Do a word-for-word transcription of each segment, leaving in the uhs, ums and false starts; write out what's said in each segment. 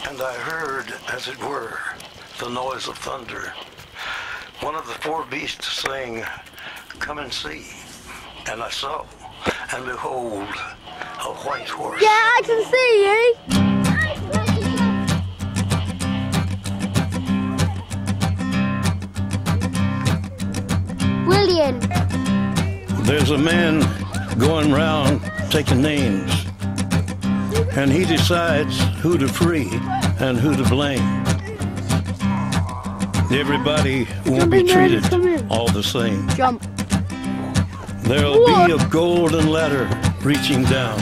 And I heard, as it were, the noise of thunder. One of the four beasts saying, "Come and see." And I saw, and behold, a white horse. Yeah, I can see you. Brilliant. There's a man going round taking names, and he decides who to free and who to blame. Everybody won't be treated all the same. Jump. There'll be a golden ladder reaching down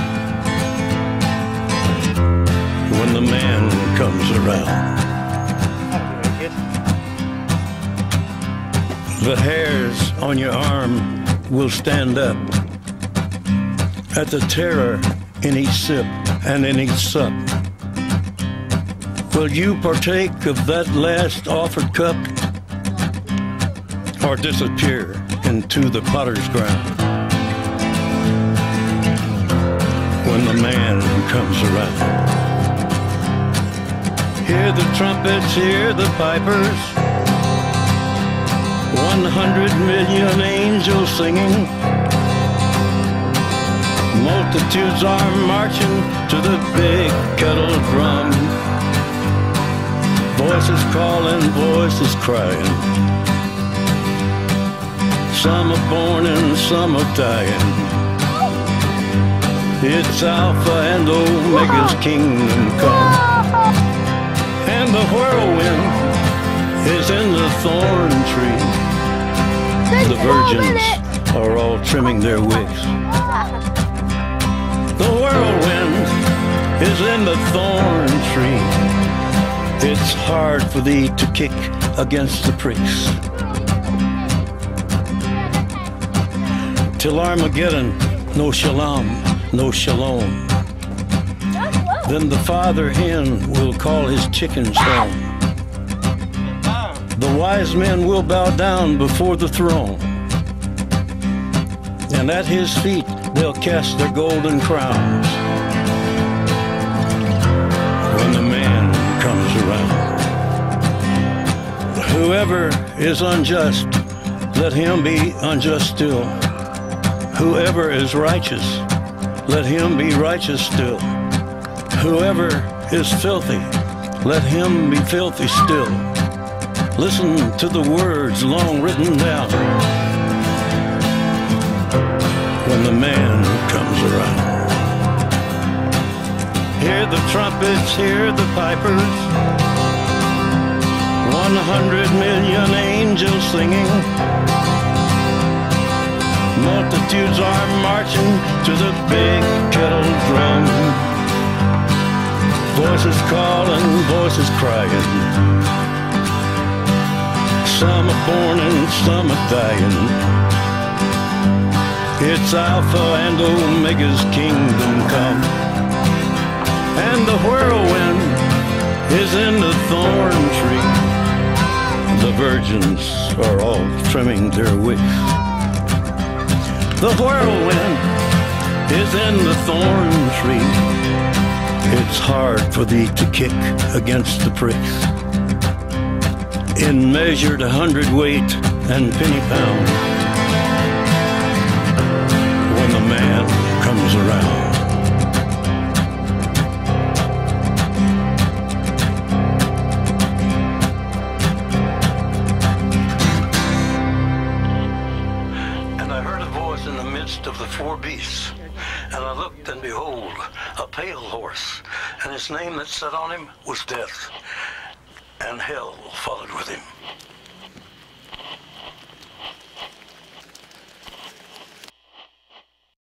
when the man comes around. The hairs on your arm will stand up at the terror in each sip and in each sup. Will you partake of that last offered cup, or disappear into the potter's ground when the man comes around? Hear the trumpets, hear the pipers, one hundred million angels singing. Multitudes are marching to the big kettle drum. Voices calling, voices crying. Some are born and some are dying. It's Alpha and Omega's kingdom come. And the whirlwind is in the thorn tree. The virgins are all trimming their wicks. The whirlwind is in the thorn tree. It's hard for thee to kick against the pricks. Till Armageddon, no shalom, no shalom. Then the father hen will call his chickens home. The wise men will bow down before the throne, and at his feet they'll cast their golden crowns when the man comes around. Whoever is unjust, let him be unjust still. Whoever is righteous, let him be righteous still. Whoever is filthy, let him be filthy still. Listen to the words long written down when the man comes around. Hear the trumpets, hear the pipers, one hundred million angels singing. Multitudes are marching to the big kettle drum. Voices calling, voices crying. Some are born and some are dying. It's Alpha and Omega's kingdom come. And the whirlwind is in the thorn tree. The virgins are all trimming their wicks. The whirlwind is in the thorn tree. It's hard for thee to kick against the pricks. In measured hundredweight and penny pound when the man comes around. In the midst of the four beasts, and I looked, and behold, a pale horse, and his name that sat on him was Death, and hell followed with him.